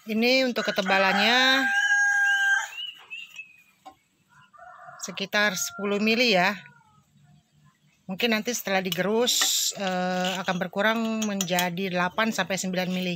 Ini untuk ketebalannya sekitar 10 mili ya. Mungkin nanti setelah digerus akan berkurang menjadi 8 sampai 9 mili.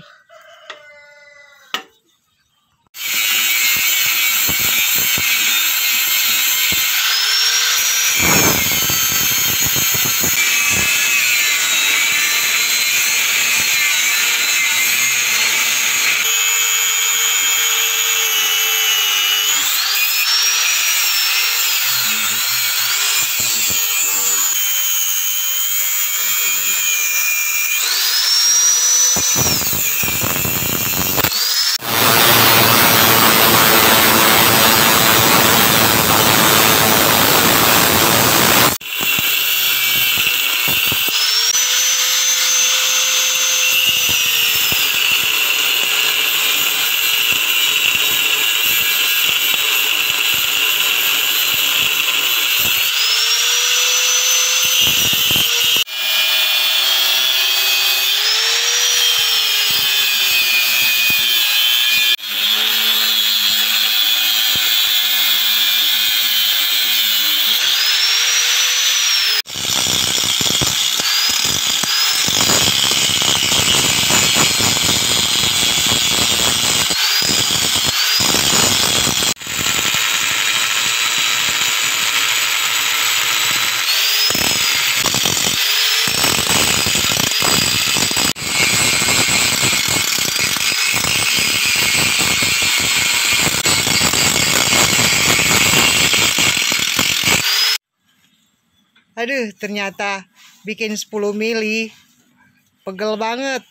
Aduh, ternyata bikin 10 mili. Pegel banget.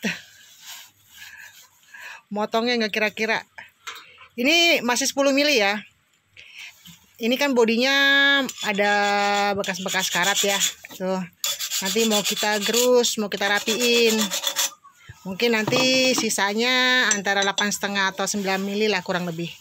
Motongnya nggak kira-kira. Ini masih 10 mili ya. Ini kan bodinya ada bekas-bekas karat ya. Tuh. Nanti mau kita gerus, mau kita rapiin. Mungkin nanti sisanya antara 8,5 atau 9 mili lah kurang lebih.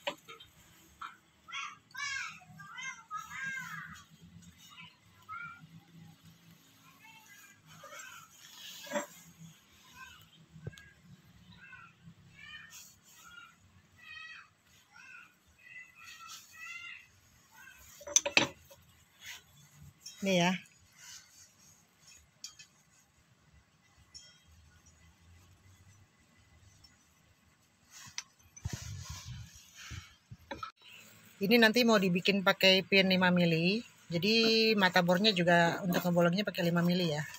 Ini ya. Ini nanti mau dibikin pakai pin 5 mili. Jadi mata bornya juga untuk ngebolongnya pakai 5 mili ya.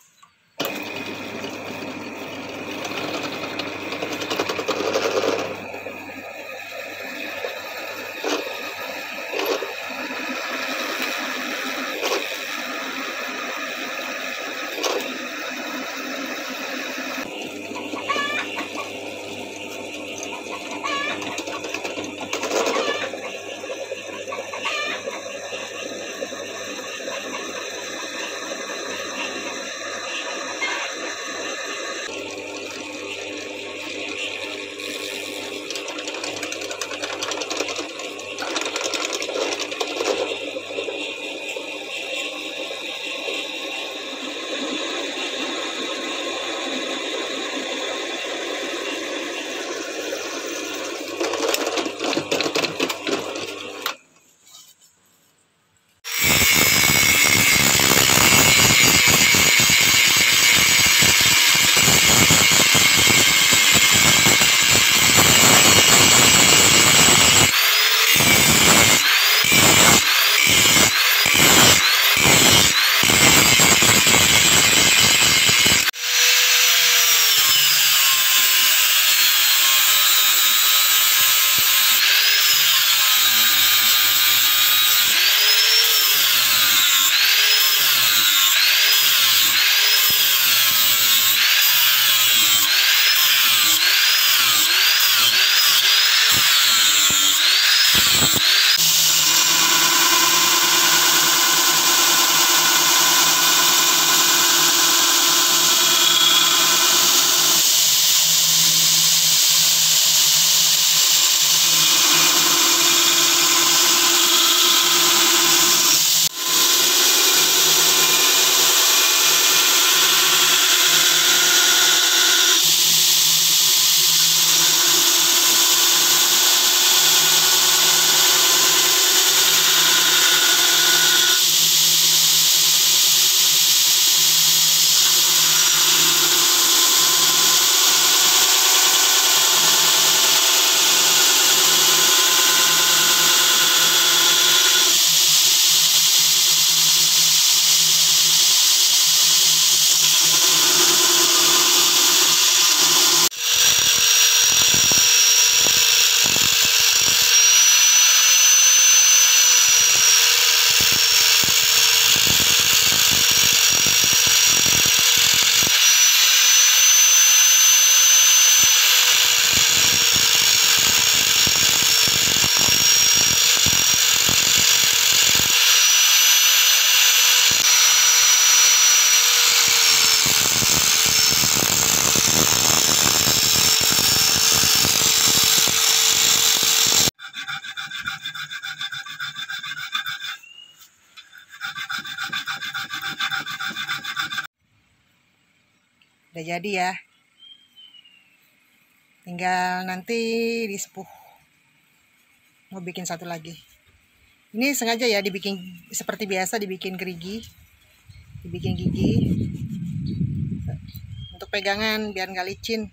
jadi ya. Tinggal nanti disepuh. Mau bikin satu lagi. Ini sengaja ya dibikin seperti biasa, dibikin gerigi, dibikin gigi untuk pegangan biar nggak licin.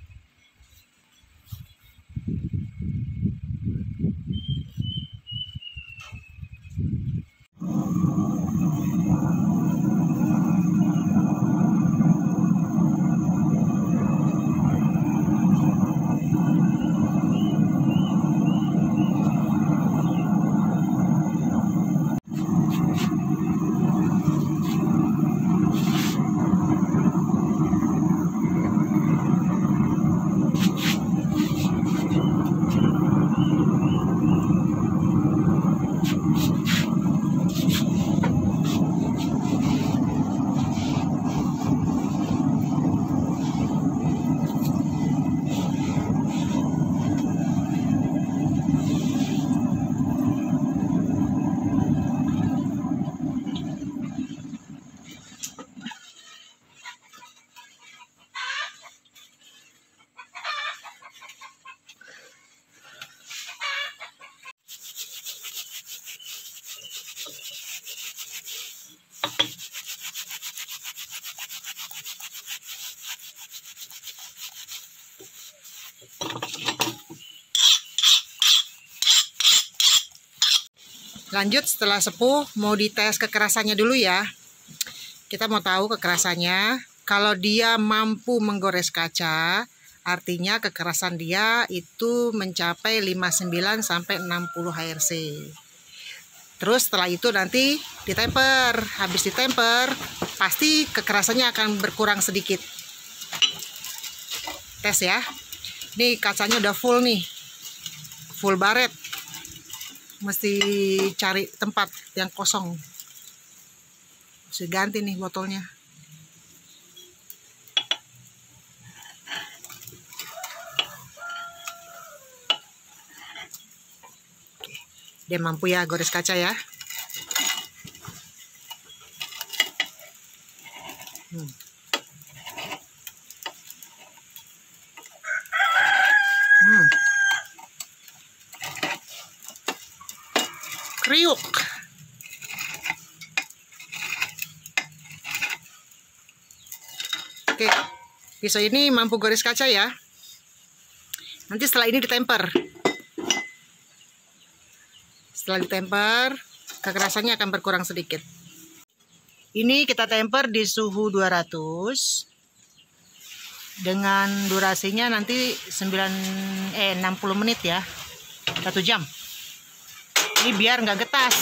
Lanjut, setelah sepuh mau dites kekerasannya dulu ya. Kita mau tahu kekerasannya. Kalau dia mampu menggores kaca, artinya kekerasan dia itu mencapai 59 sampai 60 HRC. Terus setelah itu nanti ditemper. Habis ditemper, pasti kekerasannya akan berkurang sedikit. Tes ya. Ini kacanya udah full nih. Full baret. Mesti cari tempat yang kosong. Mesti ganti nih botolnya. Oke. Dia mampu ya gores kaca ya. Kriuk. Oke, pisau ini mampu gores kaca ya. Nanti setelah ini ditemper. Setelah ditemper, kekerasannya akan berkurang sedikit. Ini kita temper di suhu 200 dengan durasinya nanti 60 menit ya. 1 jam. Ini biar nggak getas.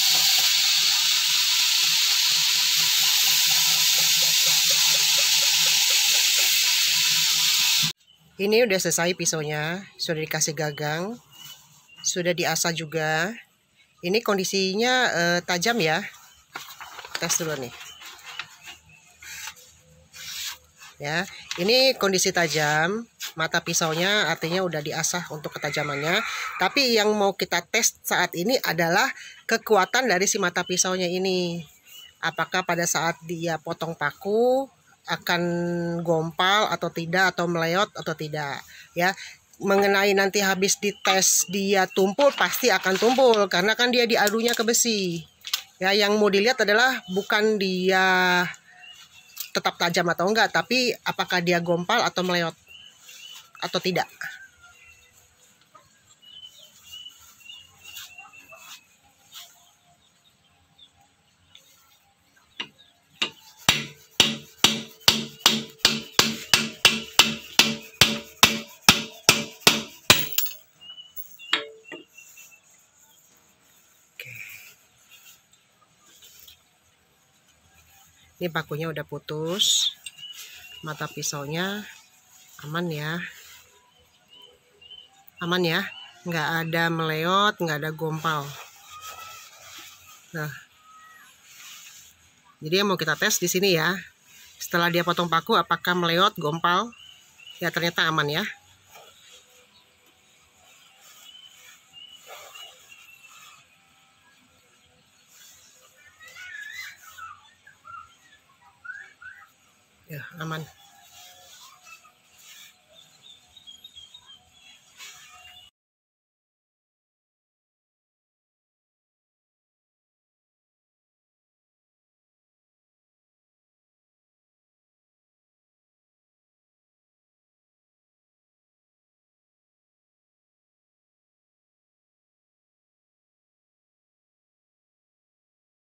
Ini udah selesai pisaunya, sudah dikasih gagang, sudah diasah juga. Ini kondisinya tajam ya. Tes dulu nih. Ya, ini kondisi tajam. Mata pisaunya artinya udah diasah untuk ketajamannya. Tapi yang mau kita tes saat ini adalah kekuatan dari si mata pisaunya ini. Apakah pada saat dia potong paku akan gompal atau tidak, atau meleot atau tidak, ya. Mengenai nanti habis dites dia tumpul, pasti akan tumpul karena kan dia diadunya ke besi. Ya, yang mau dilihat adalah bukan dia tetap tajam atau enggak, tapi apakah dia gompal atau meleot atau tidak. Ini pakunya udah putus, mata pisaunya aman ya, nggak ada meleot, nggak ada gompal. Nah, jadi yang mau kita tes di sini ya, setelah dia potong paku apakah meleot, gompal, ya ternyata aman ya. Ya, aman.